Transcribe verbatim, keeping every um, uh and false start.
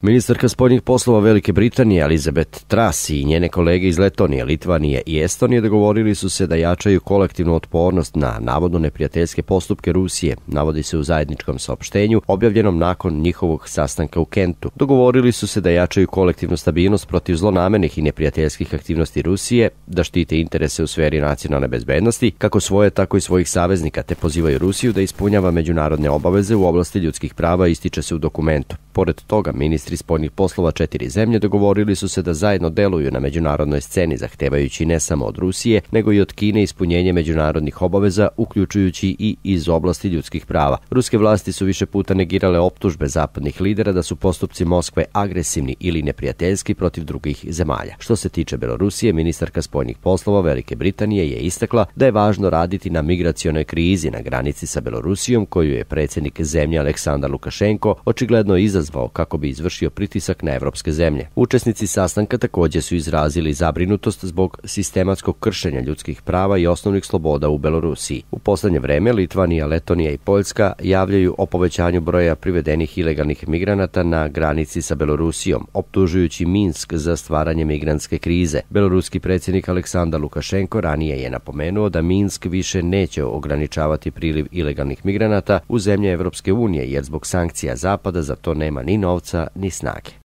Ministarka spoljnih poslova Velike Britanije Elizabeth Truss i njene kolege iz Letonije, Litvanije i Estonije dogovorili su se da jačaju kolektivnu otpornost na navodno neprijateljske postupke Rusije, navodi se u zajedničkom saopštenju objavljenom nakon njihovog sastanka u Kentu. Dogovorili su se da jačaju kolektivnu stabilnost protiv zlonamernih i neprijateljskih aktivnosti Rusije, da štite interese u sferi nacionalne bezbednosti, kako svoje, tako i svojih saveznika, te pozivaju Rusiju da ispunjava međunarodne obaveze u oblasti ljudskih prava, ističe se u dokumentu. Pored toga, ministri spoljnih poslova četiri zemlje dogovorili su se da zajedno deluju na međunarodnoj sceni, zahtevajući ne samo od Rusije, nego i od Kine ispunjenje međunarodnih obaveza, uključujući i iz oblasti ljudskih prava. Ruske vlasti su više puta negirale optužbe zapadnih lidera da su postupci Moskve agresivni ili neprijateljski protiv drugih zemalja. Što se tiče Belorusije, ministarka spoljnih poslova Velike Britanije je istakla da je važno raditi na migracionoj krizi na granici sa Belorusijom, koju je predsjednik zemlje Aleksandar Lukašenko očigledno izazvao kako bi izvršio pritisak na evropske zemlje. Učesnici sastanka također su izrazili zabrinutost zbog sistematskog kršenja ljudskih prava i osnovnih sloboda u Belorusiji. U poslednje vreme Litvanija, Letonija i Poljska javljaju o povećanju broja privedenih ilegalnih migranata na granici sa Belorusijom, optužujući Minsk za stvaranje migrantske krize. Beloruski predsjednik Aleksandar Lukašenko ranije je napomenuo da Minsk više neće ograničavati priliv ilegalnih migranata u zemlje Evropske unije, jer zbog sankcija Zapada za to nema ni novca ni snage.